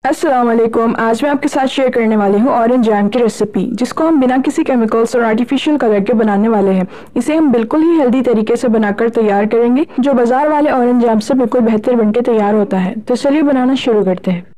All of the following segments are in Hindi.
अस्सलाम वालेकुम। आज मैं आपके साथ शेयर करने वाली हूँ ऑरेंज जैम की रेसिपी, जिसको हम बिना किसी केमिकल्स और आर्टिफिशियल कलर के बनाने वाले हैं। इसे हम बिल्कुल ही हेल्दी तरीके से बनाकर तैयार करेंगे, जो बाजार वाले ऑरेंज जैम से बिल्कुल बेहतर बनके तैयार होता है। तो चलिए बनाना शुरू करते हैं।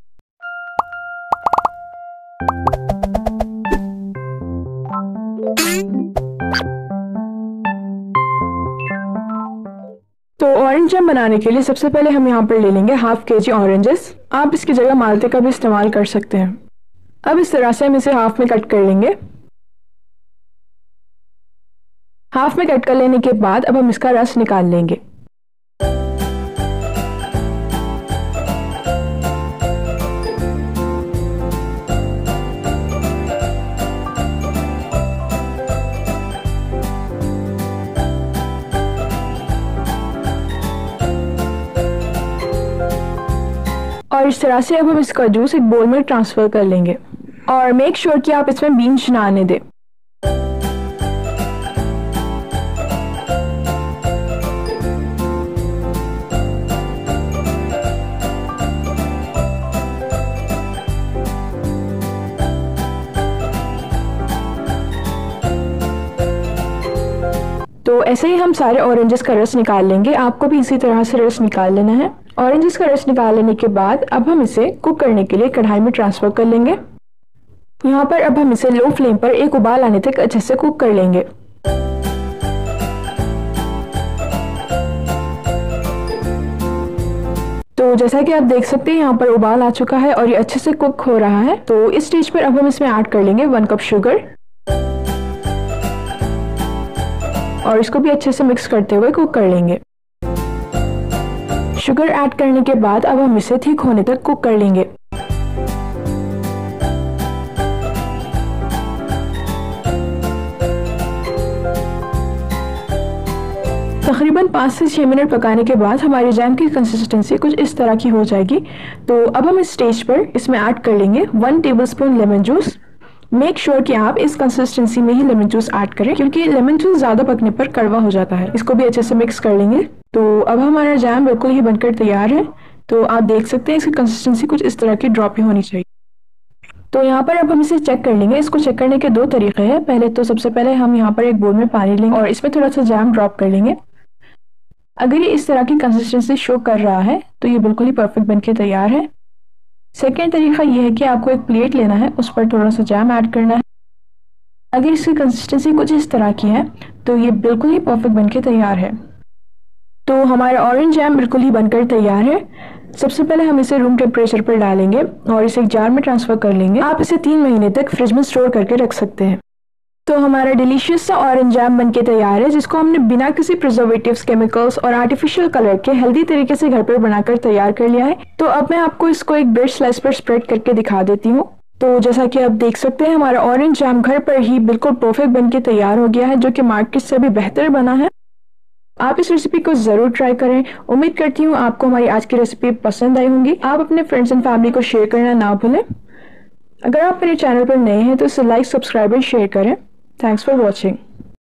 तो ऑरेंज जैम बनाने के लिए सबसे पहले हम यहाँ पर ले लेंगे हाफ केजी ऑरेंजेस। आप इसकी जगह माल्टे का भी इस्तेमाल कर सकते हैं। अब इस तरह से हम इसे हाफ में कट कर लेंगे। हाफ में कट कर लेने के बाद अब हम इसका रस निकाल लेंगे। और इस तरह से अब हम इसका जूस एक बोल में ट्रांसफर कर लेंगे और मेक श्योर कि आप इसमें बीन्स ना आने दें। तो ऐसे ही हम सारे ऑरेंजेस का रस निकाल लेंगे। आपको भी इसी तरह से रस निकाल लेना है। ऑरेंजेस का रस निकाल लेने के बाद अब हम इसे कुक करने के लिए कढ़ाई में ट्रांसफर कर लेंगे। यहाँ पर अब हम इसे लो फ्लेम पर एक उबाल आने तक अच्छे से कुक कर लेंगे। तो जैसा कि आप देख सकते हैं यहाँ पर उबाल आ चुका है और ये अच्छे से कुक हो रहा है। तो इस स्टेज पर अब हम इसमें ऐड कर लेंगे 1 कप शुगर और इसको भी अच्छे से मिक्स करते हुए कुक कर लेंगे। शुगर ऐड करने के बाद अब हम इसे थिक होने तक कुक कर लेंगे। तकरीबन 5 से 6 मिनट पकाने के बाद हमारी जैम की कंसिस्टेंसी कुछ इस तरह की हो जाएगी। तो अब हम इस स्टेज पर इसमें ऐड कर लेंगे 1 tablespoon lemon juice. Make sure कि आप इस कंसिस्टेंसी में ही लेमन जूस ऐड करें, क्योंकि लेमन जूस ज़्यादा पकने पर कड़वा हो जाता है। इसको भी अच्छे से मिक्स कर लेंगे। तो अब हमारा जैम बिल्कुल ही बनकर तैयार है। तो आप देख सकते हैं इसकी कंसिस्टेंसी कुछ इस तरह की ड्रॉपी होनी चाहिए। तो यहाँ पर अब हम इसे चेक कर लेंगे। इसको चेक करने के 2 तरीके हैं। पहले तो सबसे पहले हम यहाँ पर एक बोल में पानी लेंगे और इसमें थोड़ा सा जैम ड्रॉप कर लेंगे। अगर ये इस तरह की कंसिस्टेंसी शो कर रहा है तो ये बिल्कुल ही परफेक्ट बनके तैयार है। सेकेंड तरीका ये है कि आपको एक प्लेट लेना है, उस पर थोड़ा सा जैम ऐड करना है। अगर इसकी कंसिस्टेंसी कुछ इस तरह की है तो ये बिल्कुल ही परफेक्ट बनके तैयार है। तो हमारा ऑरेंज जैम बिल्कुल ही बनकर तैयार है। सबसे पहले हम इसे रूम टेम्परेचर पर डालेंगे और इसे एक जार में ट्रांसफर कर लेंगे। आप इसे 3 महीने तक फ्रिज में स्टोर करके रख सकते हैं। तो हमारा डिलीशियस सा ऑरेंज जैम बनके तैयार है, जिसको हमने बिना किसी प्रिजर्वेटिव्स, केमिकल्स और आर्टिफिशियल कलर के हेल्दी तरीके से घर पर बनाकर तैयार कर लिया है। तो अब मैं आपको इसको एक ब्रेड स्लाइस पर स्प्रेड करके दिखा देती हूँ। तो जैसा कि आप देख सकते हैं हमारा ऑरेंज जैम घर पर ही बिल्कुल परफेक्ट बनके तैयार हो गया है, जो कि मार्केट से भी बेहतर बना है। आप इस रेसिपी को जरूर ट्राई करें। उम्मीद करती हूँ आपको हमारी आज की रेसिपी पसंद आई होंगी। आप अपने फ्रेंड्स एंड फैमिली को शेयर करना ना भूलें। अगर आप मेरे चैनल पर नए हैं तो इसे लाइक, सब्सक्राइब और शेयर करें। Thanks for watching.